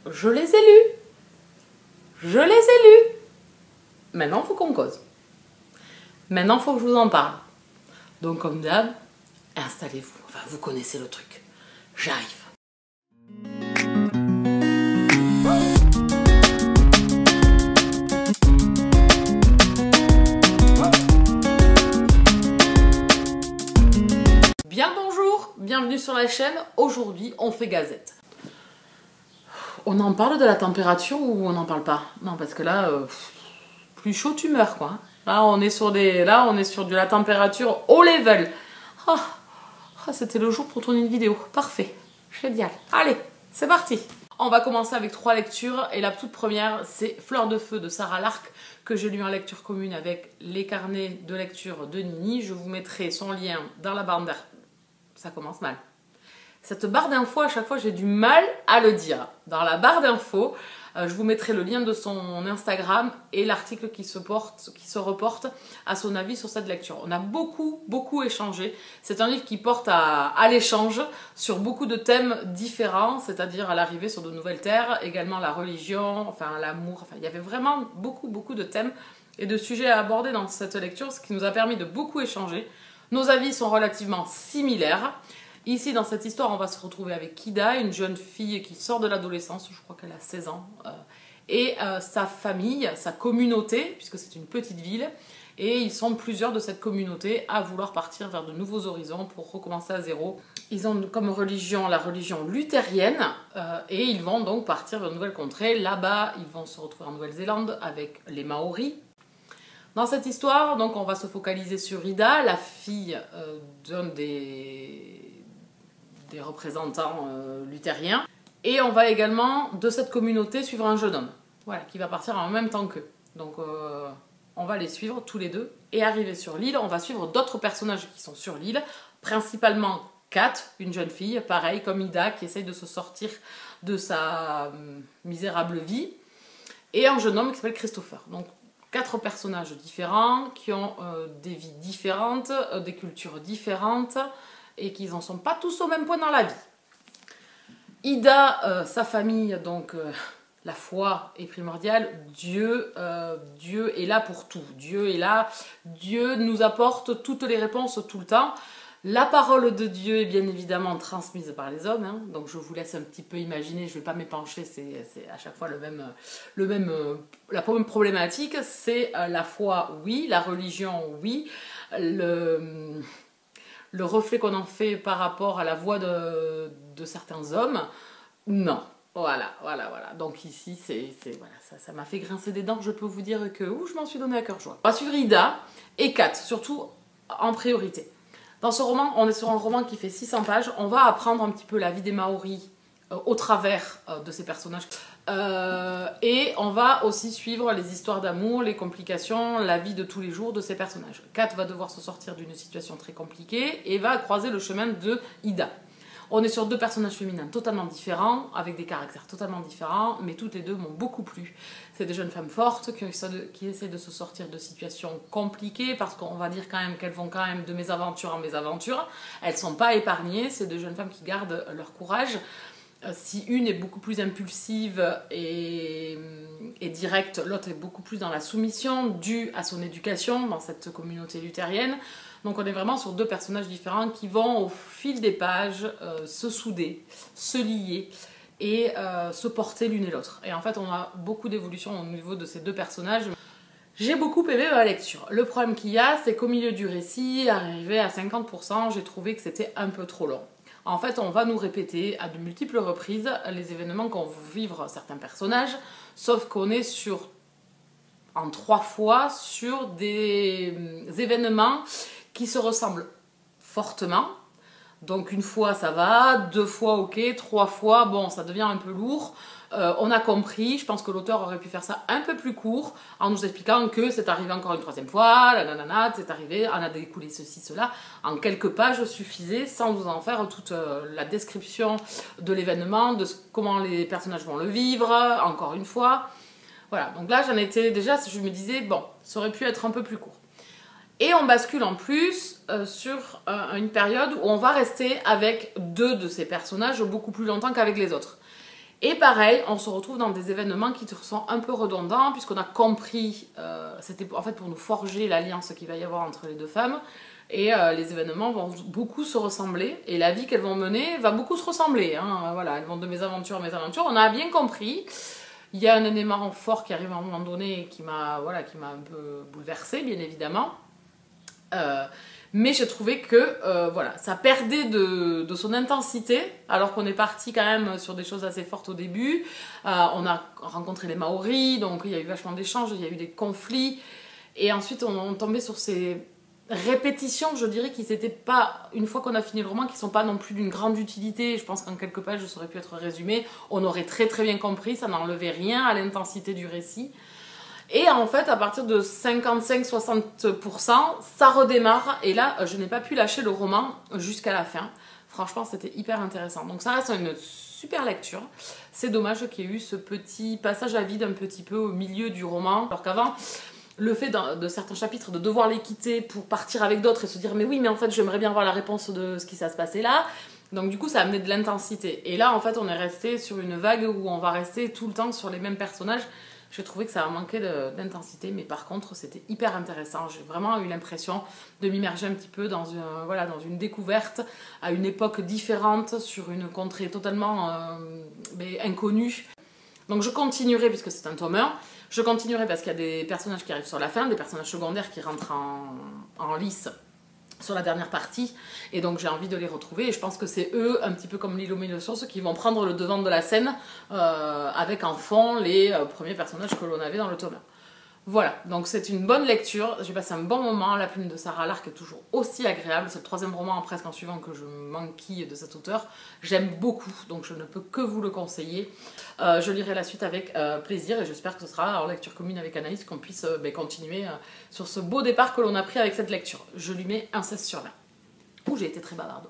Je les ai lus. Je les ai lus. Maintenant, il faut qu'on cause. Maintenant, il faut que je vous en parle. Donc, comme d'hab, installez-vous. Enfin, vous connaissez le truc. J'arrive. Bien bonjour, bienvenue sur la chaîne. Aujourd'hui, on fait gazette. On en parle de la température ou on n'en parle pas? Non, parce que là, plus chaud, tu meurs, quoi. Là, on est sur de la température haut level. C'était le jour pour tourner une vidéo. Parfait. Génial. Allez, c'est parti. On va commencer avec 3 lectures. Et la toute première, c'est Fleur de feu de Sarah Lark, que j'ai lu en lecture commune avec les carnets de lecture de Nini. Je vous mettrai son lien dans la barre d'infos. Ça commence mal. Cette barre d'infos, à chaque fois, j'ai du mal à le dire. Dans la barre d'infos, je vous mettrai le lien de son Instagram et l'article qui se reporte à son avis sur cette lecture. On a beaucoup échangé. C'est un livre qui porte à l'échange sur beaucoup de thèmes différents, c'est-à-dire à l'arrivée sur de nouvelles terres, également la religion, enfin l'amour. Enfin, il y avait vraiment beaucoup de thèmes et de sujets à aborder dans cette lecture, ce qui nous a permis de beaucoup échanger. Nos avis sont relativement similaires. Ici, dans cette histoire, on va se retrouver avec Ida, une jeune fille qui sort de l'adolescence, je crois qu'elle a 16 ans, et sa famille, sa communauté, puisque c'est une petite ville, et ils sont plusieurs de cette communauté à vouloir partir vers de nouveaux horizons pour recommencer à zéro. Ils ont comme religion la religion luthérienne, et ils vont donc partir vers de nouvelles contrées. Là-bas, ils vont se retrouver en Nouvelle-Zélande avec les Maoris. Dans cette histoire, donc, on va se focaliser sur Ida, la fille d'un des représentants luthériens. Et on va également, de cette communauté, suivre un jeune homme, voilà, qui va partir en même temps qu'eux. Donc on va les suivre tous les deux. Et arrivé sur l'île, on va suivre d'autres personnages qui sont sur l'île, principalement Kat, une jeune fille, pareil comme Ida, qui essaye de se sortir de sa misérable vie, et un jeune homme qui s'appelle Christopher. Donc 4 personnages différents, qui ont des vies différentes, des cultures différentes, et qu'ils n'en sont pas tous au même point dans la vie. Ida, sa famille, donc la foi est primordiale. Dieu est là pour tout. Dieu est là. Dieu nous apporte toutes les réponses tout le temps. La parole de Dieu est bien évidemment transmise par les hommes, hein. Donc je vous laisse un petit peu imaginer, je ne vais pas m'épancher, c'est à chaque fois la même problématique. C'est la foi, oui, la religion, oui, le reflet qu'on en fait par rapport à la voix de certains hommes, non. Voilà. Donc ici, voilà, ça m'a fait grincer des dents, je peux vous dire que je m'en suis donné à cœur joie. On va suivre Ida et Kat, surtout en priorité. Dans ce roman, on est sur un roman qui fait 600 pages. On va apprendre un petit peu la vie des Maoris au travers de ces personnages. Et on va aussi suivre les histoires d'amour, les complications, la vie de tous les jours de ces personnages. Kat va devoir se sortir d'une situation très compliquée et va croiser le chemin de Ida. On est sur 2 personnages féminins totalement différents, avec des caractères totalement différents, mais toutes les deux m'ont beaucoup plu. C'est des jeunes femmes fortes qui essaient de se sortir de situations compliquées, parce qu'on va dire quand même qu'elles vont quand même de mésaventure en mésaventure. Elles ne sont pas épargnées, c'est 2 jeunes femmes qui gardent leur courage. Si une est beaucoup plus impulsive et directe, l'autre est beaucoup plus dans la soumission, due à son éducation dans cette communauté luthérienne. Donc on est vraiment sur 2 personnages différents qui vont au fil des pages se souder, se lier et se porter l'une et l'autre. Et en fait on a beaucoup d'évolution au niveau de ces 2 personnages. J'ai beaucoup aimé ma lecture. Le problème qu'il y a, c'est qu'au milieu du récit, arrivé à 50%, j'ai trouvé que c'était un peu trop long. En fait, on va nous répéter à de multiples reprises les événements qu'ont vivre certains personnages, sauf qu'on est en 3 fois sur des événements qui se ressemblent fortement. Donc une fois ça va, 2 fois ok, 3 fois bon ça devient un peu lourd. On a compris, je pense que l'auteur aurait pu faire ça un peu plus court en nous expliquant que c'est arrivé encore une 3e fois, la nanana, c'est arrivé, on a découlé ceci, cela. En quelques pages suffisait sans nous en faire toute la description de l'événement, de comment les personnages vont le vivre, encore une fois. Voilà, donc là j'en étais déjà, je me disais bon, ça aurait pu être un peu plus court. Et on bascule en plus sur une période où on va rester avec 2 de ces personnages beaucoup plus longtemps qu'avec les autres. Et pareil, on se retrouve dans des événements qui sont un peu redondants, puisqu'on a compris, c'était en fait pour nous forger l'alliance qu'il va y avoir entre les deux femmes, et les événements vont beaucoup se ressembler, et la vie qu'elles vont mener va beaucoup se ressembler. Hein. Voilà, elles vont de mésaventures en mésaventures, on a bien compris. Il y a un élément fort qui arrive à un moment donné qui m'a un peu bouleversée, bien évidemment. Mais j'ai trouvé que voilà, ça perdait de son intensité, alors qu'on est parti quand même sur des choses assez fortes au début. On a rencontré les Maoris, donc il y a eu vachement d'échanges, il y a eu des conflits. Et ensuite, on tombait sur ces répétitions, je dirais, qui n'étaient pas, une fois qu'on a fini le roman, qui ne sont pas non plus d'une grande utilité. Je pense qu'en quelques pages, ça aurait pu être résumé. On aurait très très bien compris, ça n'enlevait rien à l'intensité du récit. Et en fait, à partir de 55-60%, ça redémarre. Et là, je n'ai pas pu lâcher le roman jusqu'à la fin. Franchement, c'était hyper intéressant. Donc ça reste une super lecture. C'est dommage qu'il y ait eu ce petit passage à vide un petit peu au milieu du roman. Alors qu'avant, le fait de certains chapitres de devoir les quitter pour partir avec d'autres et se dire « mais oui, mais en fait, j'aimerais bien voir la réponse de ce qui s'est passé là ». Donc du coup, ça a amené de l'intensité. Et là, en fait, on est resté sur une vague où on va rester tout le temps sur les mêmes personnages. J'ai trouvé que ça a manqué d'intensité, mais par contre, c'était hyper intéressant. J'ai vraiment eu l'impression de m'immerger un petit peu dans une découverte à une époque différente, sur une contrée totalement inconnue. Donc je continuerai, puisque c'est un tome 1, je continuerai parce qu'il y a des personnages qui arrivent sur la fin, des personnages secondaires qui rentrent en lice sur la dernière partie, et donc j'ai envie de les retrouver, et je pense que c'est eux, un petit peu comme Lilo et Source, qui vont prendre le devant de la scène, avec en fond les premiers personnages que l'on avait dans le tome 1. Voilà, donc c'est une bonne lecture, j'ai passé un bon moment, la plume de Sarah Lark est toujours aussi agréable, c'est le 3e roman presque en suivant que je m'enquille de cet auteur, j'aime beaucoup, donc je ne peux que vous le conseiller. Je lirai la suite avec plaisir, et j'espère que ce sera en lecture commune avec Anaïs qu'on puisse continuer sur ce beau départ que l'on a pris avec cette lecture. Je lui mets un 16 sur 20. J'ai été très bavarde.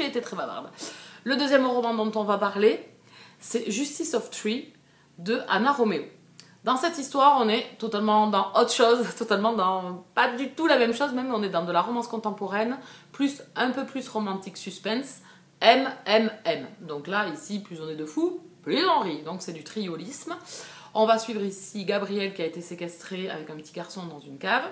Le 2e roman dont on va parler, c'est Justice of Tree de Anna Romeo. Dans cette histoire, on est totalement dans autre chose, totalement dans pas du tout la même chose, même on est dans de la romance contemporaine, plus un peu plus romantique suspense, MMM. Donc là, ici, plus on est de fous, plus on rit. Donc c'est du triolisme. On va suivre ici Gabrielle qui a été séquestrée avec un petit garçon dans une cave.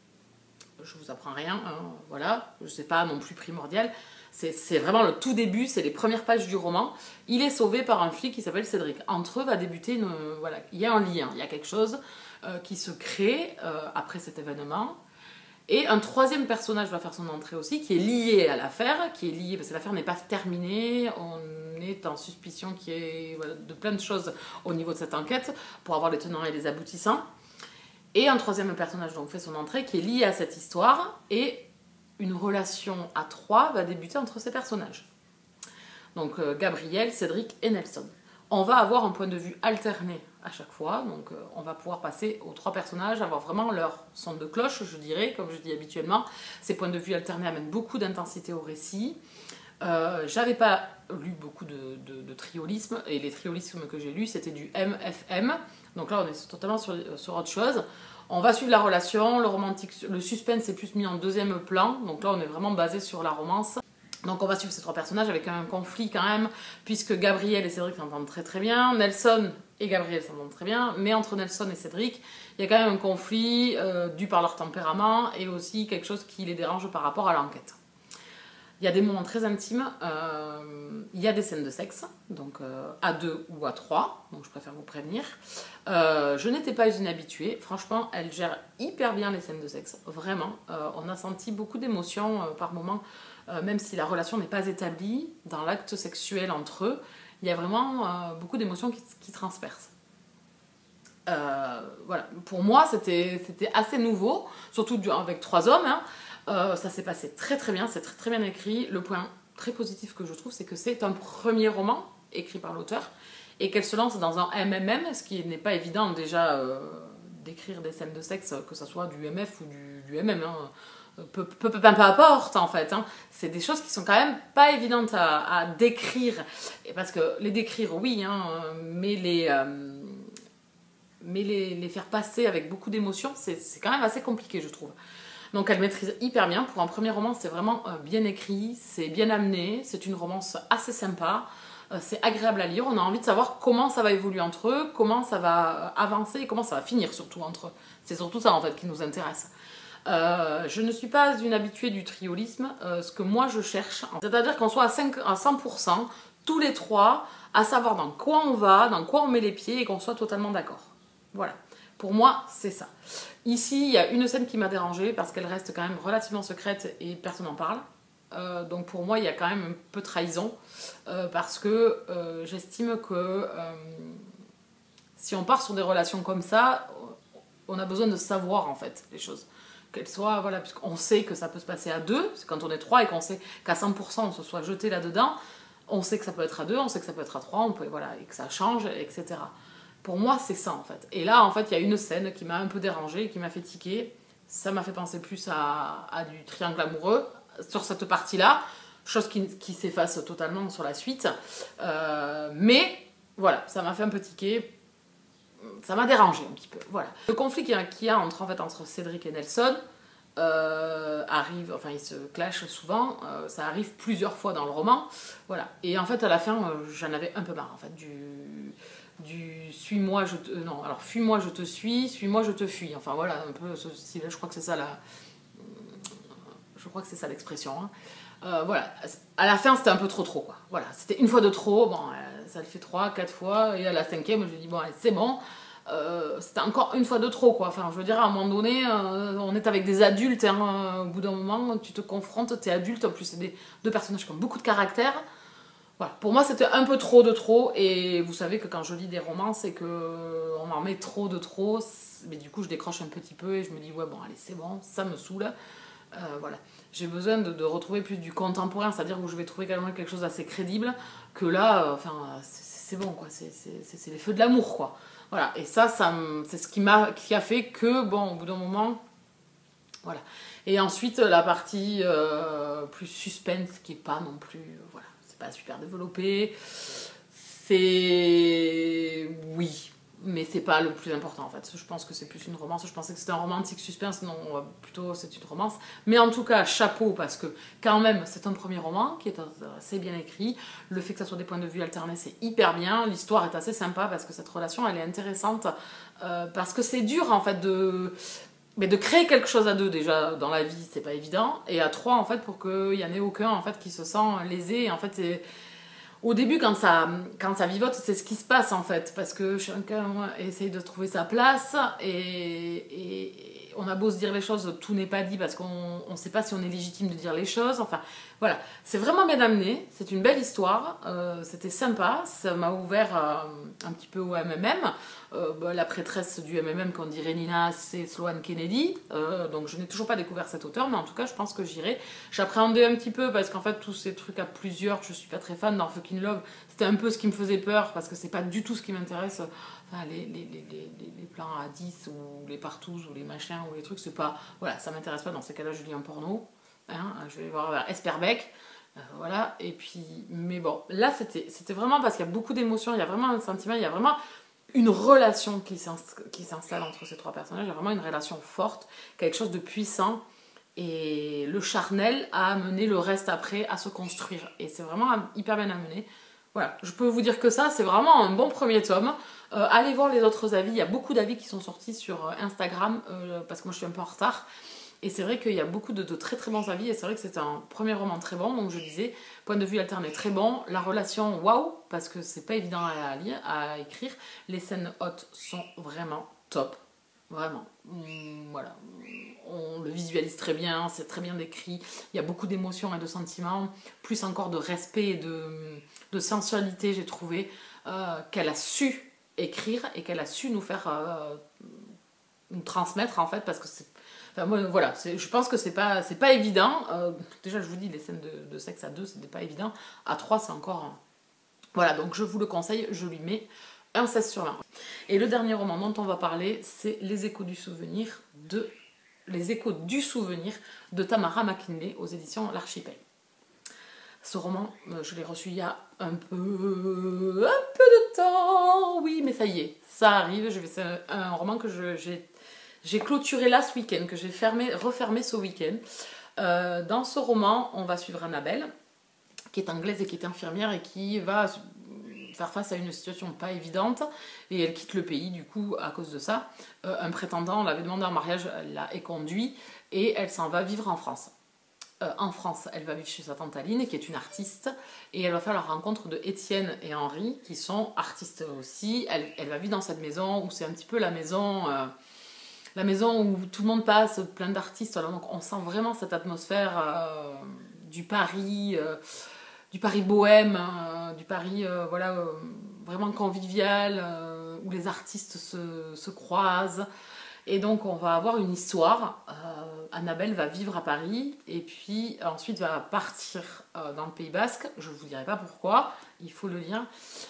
Je vous apprends rien, hein, voilà, je sais pas non plus primordial. C'est vraiment le tout début, c'est les premières pages du roman. Il est sauvé par un flic qui s'appelle Cédric. Entre eux va débuter voilà, il y a un lien, il y a quelque chose qui se crée après cet événement. Et un 3e personnage va faire son entrée aussi, qui est lié à l'affaire, parce que l'affaire n'est pas terminée, on est en suspicion qu'il y ait de plein de choses au niveau de cette enquête, pour avoir les tenants et les aboutissants. Et un 3e personnage donc fait son entrée, qui est lié à cette histoire, et une relation à 3 va débuter entre ces personnages. Donc Gabrielle, Cédric et Nelson. On va avoir un point de vue alterné à chaque fois, donc on va pouvoir passer aux 3 personnages, avoir vraiment leur son de cloche, je dirais, comme je dis habituellement. Ces points de vue alternés amènent beaucoup d'intensité au récit. J'avais pas lu beaucoup de triolisme, et les triolismes que j'ai lus, c'était du MFM. Donc là, on est totalement sur autre chose. On va suivre la relation, le suspense est plus mis en 2e plan. Donc là, on est vraiment basé sur la romance. Donc on va suivre ces 3 personnages avec un conflit quand même, puisque Gabrielle et Cédric s'entendent très très bien. Nelson et Gabrielle s'entendent très bien, mais entre Nelson et Cédric, il y a quand même un conflit dû par leur tempérament, et aussi quelque chose qui les dérange par rapport à l'enquête. Il y a des moments très intimes, il y a des scènes de sexe, donc à 2 ou à 3, donc je préfère vous prévenir. Je n'étais pas une habituée, franchement, elle gère hyper bien les scènes de sexe, vraiment. On a senti beaucoup d'émotions par moments, même si la relation n'est pas établie, dans l'acte sexuel entre eux, il y a vraiment beaucoup d'émotions qui transpercent. Voilà. Pour moi, c'était assez nouveau, surtout avec 3 hommes, hein. Ça s'est passé très très bien, c'est très très bien écrit. Le point très positif que je trouve, c'est que c'est un premier roman écrit par l'auteur, et qu'elle se lance dans un MMM, ce qui n'est pas évident déjà d'écrire des scènes de sexe, que ce soit du MF ou du MM, hein. Peu importe en fait, hein. C'est des choses qui sont quand même pas évidentes à décrire, et parce que les décrire oui, hein, mais les faire passer avec beaucoup d'émotion, c'est quand même assez compliqué, je trouve. Donc elle maîtrise hyper bien. Pour un premier roman, c'est vraiment bien écrit, c'est bien amené, c'est une romance assez sympa. c'est agréable à lire, on a envie de savoir comment ça va évoluer entre eux, comment ça va avancer et comment ça va finir surtout entre eux. C'est surtout ça en fait qui nous intéresse. Je ne suis pas une habituée du triolisme, ce que moi je cherche, c'est-à-dire qu'on soit à 100%, tous les trois, à savoir dans quoi on va, dans quoi on met les pieds et qu'on soit totalement d'accord. Voilà. Pour moi, c'est ça. Ici, il y a une scène qui m'a dérangée parce qu'elle reste quand même relativement secrète et personne n'en parle. Donc pour moi, il y a quand même un peu trahison parce que j'estime que si on part sur des relations comme ça, on a besoin de savoir en fait les choses. Qu'elles soient, voilà, puisqu'on sait que ça peut se passer à deux, c'est quand on est trois et qu'on sait qu'à 100% on se soit jeté là-dedans, on sait que ça peut être à deux, on sait que ça peut être à trois, on peut, voilà, et que ça change, etc. Pour moi, c'est ça en fait. Et là, en fait, il y a une scène qui m'a un peu dérangée, qui m'a fait tiquer. Ça m'a fait penser plus à du triangle amoureux sur cette partie-là, chose qui s'efface totalement sur la suite. Mais voilà, ça m'a fait un peu tiquer. Ça m'a dérangé un petit peu, voilà. Le conflit qu'il y a entre Cédric et Nelson arrive, enfin ils se clashent souvent, ça arrive plusieurs fois dans le roman, voilà. Et en fait à la fin, j'en avais un peu marre en fait du suis-moi, non, alors fuis-moi, je te suis-moi, je te fuis. Enfin voilà, un peu ce style, je crois que c'est ça l'expression. Hein. Voilà, à la fin c'était un peu trop quoi. Voilà, c'était une fois de trop, bon, ça le fait 3-4 fois, et à la 5e, je dis bon, allez, c'est bon. C'était encore une fois de trop quoi. Enfin, je veux dire, à un moment donné, on est avec des adultes, hein, au bout d'un moment, tu te confrontes, t'es adulte, en plus c'est deux personnages qui ont beaucoup de caractère. Voilà. Pour moi, c'était un peu trop de trop, et vous savez que quand je lis des romans, c'est que on en met trop de trop, mais du coup, je décroche un petit peu et je me dis ouais bon, allez, c'est bon, ça me saoule. Voilà. J'ai besoin de retrouver plus du contemporain, c'est-à-dire où je vais trouver quand même quelque chose d'assez crédible, que là, enfin, c'est bon quoi, c'est les feux de l'amour quoi. Voilà, et ça c'est ce qui a fait que, bon, au bout d'un moment, voilà. Et ensuite, la partie plus suspense, qui est pas non plus, voilà, c'est pas super développé, c'est... oui, mais c'est pas le plus important en fait. Je pense que c'est plus une romance. Je pensais que c'était un romantique suspense, non, plutôt c'est une romance. Mais en tout cas, chapeau, parce que quand même, c'est un premier roman qui est assez bien écrit. Le fait que ça soit des points de vue alternés, c'est hyper bien. L'histoire est assez sympa parce que cette relation, elle est intéressante. Parce que c'est dur en fait mais de créer quelque chose à deux déjà dans la vie, c'est pas évident. Et à trois, en fait, pour qu'il y en ait aucun en fait qui se sent lésé. Et en fait, c'est... Au début, quand ça vivote, c'est ce qui se passe en fait, parce que chacun essaye de trouver sa place et on a beau se dire les choses, tout n'est pas dit parce qu'on ne sait pas si on est légitime de dire les choses. Enfin, voilà, c'est vraiment bien amené, c'est une belle histoire, c'était sympa, ça m'a ouvert un petit peu au MMM. La prêtresse du MMM, qu'on dirait Nina, c'est Sloane Kennedy, donc je n'ai toujours pas découvert cet auteur, mais en tout cas je pense que j'irai. J'appréhendais un petit peu parce qu'en fait tous ces trucs à plusieurs, je suis pas très fan. Dans Fucking Love, c'était un peu ce qui me faisait peur parce que c'est pas du tout ce qui m'intéresse. Enfin, les plans à 10 ou les partous ou les machins ou les trucs, c'est pas, voilà, ça m'intéresse pas. Dans ces cas-là, je lis un porno, hein, je vais voir Esperbeck. Voilà, et puis, mais bon, là c'était vraiment parce qu'il y a beaucoup d'émotions, il y a vraiment un sentiment, il y a vraiment une relation qui s'installe entre ces trois personnages. Il y a vraiment une relation forte, quelque chose de puissant, et le charnel a amené le reste après à se construire, et c'est vraiment hyper bien amené. Voilà, je peux vous dire que ça, c'est vraiment un bon premier tome. Allez voir les autres avis, il y a beaucoup d'avis qui sont sortis sur Instagram, parce que moi je suis un peu en retard. Et c'est vrai qu'il y a beaucoup de très très bons avis, et c'est vrai que c'est un premier roman très bon, donc je disais, point de vue alterné très bon, la relation waouh, parce que c'est pas évident à lire, à écrire, les scènes hautes sont vraiment top, vraiment, voilà, on le visualise très bien, c'est très bien décrit, il y a beaucoup d'émotions et de sentiments, plus encore de respect et de sensualité, j'ai trouvé, qu'elle a su écrire et qu'elle a su nous faire, nous transmettre en fait, parce que c'est... Enfin, moi, voilà, je pense que c'est pas évident. Déjà, je vous dis, les scènes de sexe à 2, c'était pas évident. À 3, c'est encore... Voilà, donc je vous le conseille, je lui mets un 16/20. Et le dernier roman dont on va parler, c'est Les Échos du souvenir de Tamara McKinley aux éditions L'Archipel. Ce roman, je l'ai reçu il y a un peu de temps. Oui, mais ça y est, ça arrive. C'est un roman que j'ai clôturé là ce week-end, que j'ai refermé ce week-end. Dans ce roman, on va suivre Annabelle, qui est anglaise et qui est infirmière et qui va faire face à une situation pas évidente et elle quitte le pays du coup à cause de ça. Un prétendant l'avait demandé en mariage, elle l'a éconduit et elle s'en va vivre en France. En France, elle va vivre chez sa tante Aline, qui est une artiste, et elle va faire la rencontre de Étienne et Henri, qui sont artistes aussi. Elle va vivre dans cette maison où c'est un petit peu la maison où tout le monde passe, plein d'artistes. Alors, donc on sent vraiment cette atmosphère du Paris bohème, du Paris vraiment convivial, où les artistes se croisent. Et donc on va avoir une histoire. Annabelle va vivre à Paris et puis ensuite va partir dans le Pays Basque. Je ne vous dirai pas pourquoi, il faut le lire.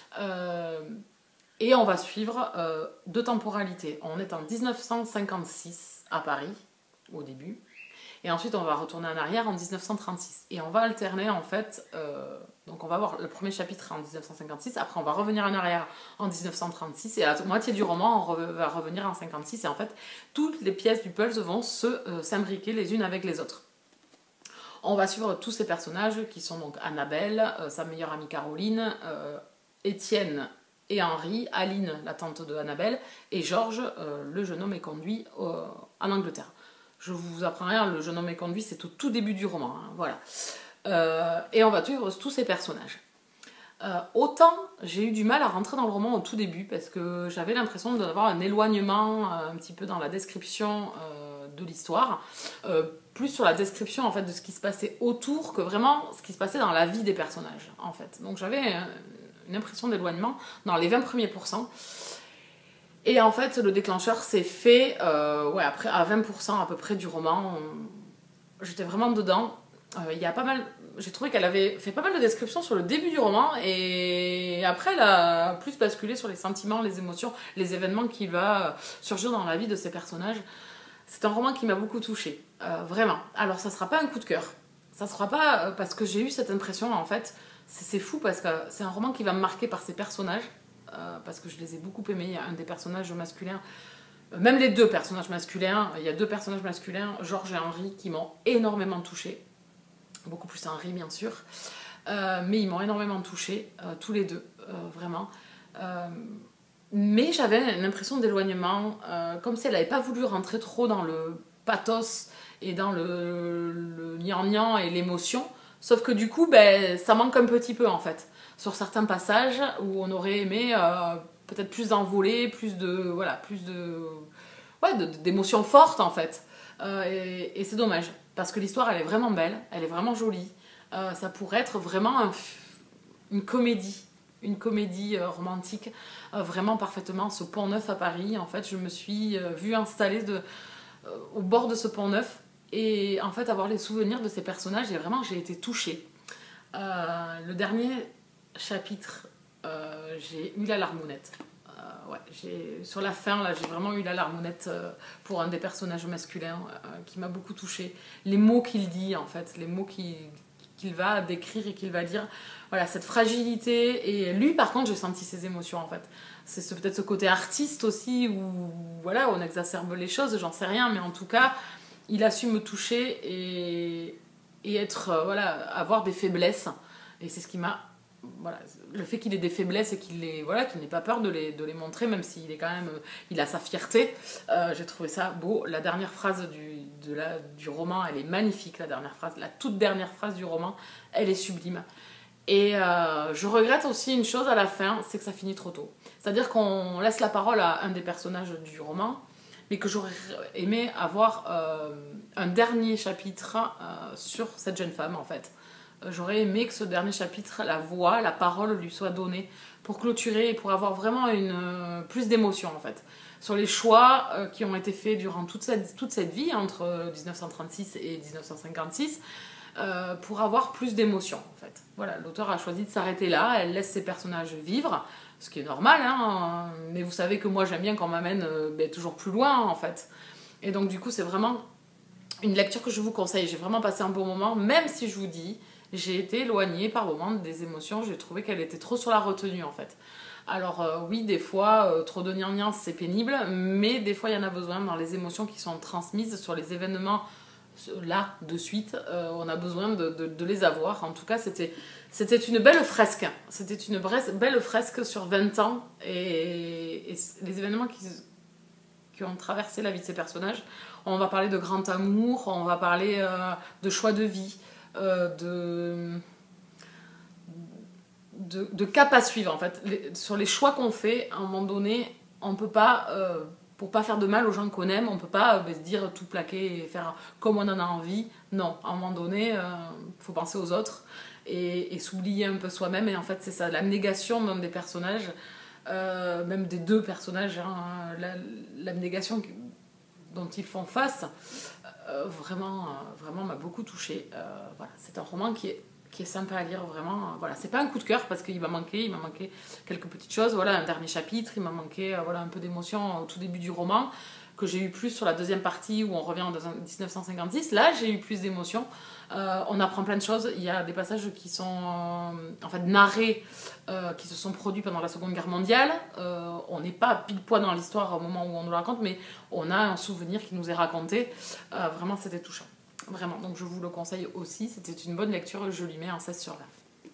Et on va suivre deux temporalités. On est en 1956 à Paris au début. Et ensuite, on va retourner en arrière en 1936. Et on va alterner, en fait... donc, on va voir le premier chapitre en 1956. Après, on va revenir en arrière en 1936. Et à la moitié du roman, on va revenir en 56. Et en fait, toutes les pièces du puzzle vont s'imbriquer les unes avec les autres. On va suivre tous ces personnages qui sont donc Annabelle, sa meilleure amie Caroline, Étienne et Henri, Aline, la tante de Annabelle, et Georges, le jeune homme éconduit en Angleterre. Je vous apprends rien, le jeune homme éconduit, c'est au tout début du roman. Hein, voilà. Et on va suivre tous ces personnages. Autant j'ai eu du mal à rentrer dans le roman au tout début, parce que j'avais l'impression d'avoir un éloignement un petit peu dans la description de l'histoire, plus sur la description en fait, de ce qui se passait autour que vraiment ce qui se passait dans la vie des personnages. En fait. Donc j'avais une impression d'éloignement dans les 20 premiers pourcents. Et en fait, le déclencheur s'est fait après, à 20% à peu près du roman. J'étais vraiment dedans. Il y a pas mal... J'ai trouvé qu'elle avait fait pas mal de descriptions sur le début du roman. Et après, elle a plus basculé sur les sentiments, les émotions, les événements qui vont surgir dans la vie de ces personnages. C'est un roman qui m'a beaucoup touchée. Vraiment. Alors, ça sera pas un coup de cœur. Ça sera pas... parce que j'ai eu cette impression, en fait. C'est fou parce que c'est un roman qui va me marquer par ses personnages. Parce que je les ai beaucoup aimés. Il y a un des personnages masculins, même les deux personnages masculins, il y a deux personnages masculins, Georges et Henri, qui m'ont énormément touchée. Beaucoup plus Henri, bien sûr. Mais ils m'ont énormément touchée, tous les deux, vraiment. Mais j'avais une impression d'éloignement, comme si elle n'avait pas voulu rentrer trop dans le pathos et dans le gnangnan et l'émotion. Sauf que du coup, ça manque un petit peu, en fait. Sur certains passages où on aurait aimé peut-être plus d'envolée, plus d'émotions fortes en fait. Et c'est dommage parce que l'histoire elle est vraiment belle, elle est vraiment jolie. Ça pourrait être vraiment une comédie romantique, vraiment parfaitement. Ce Pont Neuf à Paris, en fait, je me suis vue installée au bord de ce Pont Neuf et en fait avoir les souvenirs de ces personnages et vraiment j'ai été touchée. Le dernier chapitre, j'ai eu la larmounette. Sur la fin, là, j'ai vraiment eu la larmounette pour un des personnages masculins qui m'a beaucoup touchée. Les mots qu'il dit, en fait, les mots qu'il va décrire et qu'il va dire. Voilà, cette fragilité. Et lui, par contre, j'ai senti ses émotions, en fait. C'est peut-être ce côté artiste aussi, où voilà, on exacerbe les choses, j'en sais rien, mais en tout cas, il a su me toucher et être, avoir des faiblesses. Et c'est ce qui m'a... Voilà, le fait qu'il ait des faiblesses et qu'il n'ait pas peur de les montrer, même s'il est quand même, il a sa fierté, j'ai trouvé ça beau. La dernière phrase du roman, elle est magnifique, la toute dernière phrase du roman, elle est sublime. Et je regrette aussi une chose à la fin, c'est que ça finit trop tôt. C'est-à-dire qu'on laisse la parole à un des personnages du roman, mais que j'aurais aimé avoir un dernier chapitre sur cette jeune femme, en fait. J'aurais aimé que ce dernier chapitre, la parole lui soit donnée pour clôturer et pour avoir vraiment plus d'émotion en fait. Sur les choix qui ont été faits durant toute cette vie, entre 1936 et 1956, pour avoir plus d'émotion en fait. Voilà, l'auteur a choisi de s'arrêter là, elle laisse ses personnages vivre, ce qui est normal, hein, mais vous savez que moi j'aime bien qu'on m'amène toujours plus loin en fait. Et donc du coup c'est vraiment une lecture que je vous conseille, j'ai vraiment passé un bon moment, même si je vous dis... J'ai été éloignée par moments des émotions, j'ai trouvé qu'elle était trop sur la retenue en fait. Alors oui, des fois, trop de gnangnan c'est pénible, mais des fois il y en a besoin dans les émotions qui sont transmises sur les événements là, de suite. On a besoin de les avoir. En tout cas, c'était une belle fresque. C'était une belle fresque sur 20 ans. Et les événements qui ont traversé la vie de ces personnages. On va parler de grand amour, on va parler de choix de vie, de cap à suivre en fait. Sur les choix qu'on fait, à un moment donné, on peut pas, pour pas faire de mal aux gens qu'on aime, on peut pas se dire tout plaquer et faire comme on en a envie. Non, à un moment donné, faut penser aux autres et s'oublier un peu soi-même. Et en fait, c'est ça, l'abnégation même des personnages, même des deux personnages, hein, l'abnégation dont ils font face, vraiment m'a beaucoup touchée. Voilà, c'est un roman qui est sympa à lire, vraiment. Voilà, c'est pas un coup de cœur parce qu'il m'a manqué quelques petites choses. Voilà, un dernier chapitre, il m'a manqué voilà, un peu d'émotion au tout début du roman, que j'ai eu plus sur la deuxième partie où on revient en 1956. Là, j'ai eu plus d'émotion. On apprend plein de choses. Il y a des passages qui sont en fait narrés, qui se sont produits pendant la Seconde Guerre mondiale. On n'est pas pile poil dans l'histoire au moment où on nous le raconte, mais on a un souvenir qui nous est raconté. Vraiment, c'était touchant. Vraiment, donc je vous le conseille aussi. C'était une bonne lecture, je lui mets un 16 sur 20.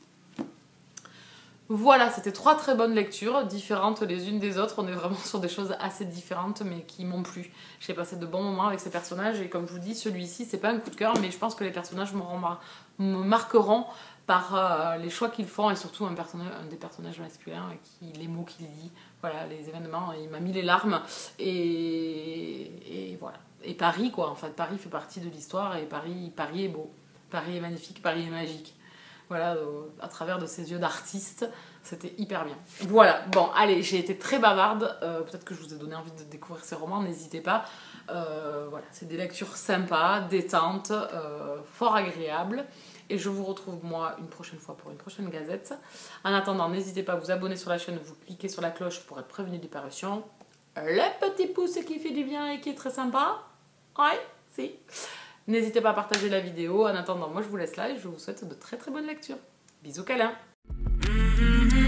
Voilà, c'était 3 très bonnes lectures, différentes les unes des autres. On est vraiment sur des choses assez différentes, mais qui m'ont plu. J'ai passé de bons moments avec ces personnages, et comme je vous dis, celui-ci, c'est pas un coup de cœur, mais je pense que les personnages me marqueront par les choix qu'ils font, et surtout un des personnages masculins, les mots qu'il dit, voilà, les événements, il m'a mis les larmes, et voilà. Et Paris, quoi, en fait, Paris fait partie de l'histoire, et Paris est beau, Paris est magnifique, Paris est magique. Voilà, à travers de ses yeux d'artiste, c'était hyper bien. Voilà, bon, allez, j'ai été très bavarde, peut-être que je vous ai donné envie de découvrir ces romans, n'hésitez pas. Voilà, c'est des lectures sympas, détentes, fort agréables. Et je vous retrouve, moi, une prochaine fois pour une prochaine gazette. En attendant, n'hésitez pas à vous abonner sur la chaîne, vous cliquez sur la cloche pour être prévenu des parutions. Le petit pouce qui fait du bien et qui est très sympa. Ouais, si. N'hésitez pas à partager la vidéo. En attendant, moi je vous laisse là et je vous souhaite de très très bonnes lectures. Bisous câlins.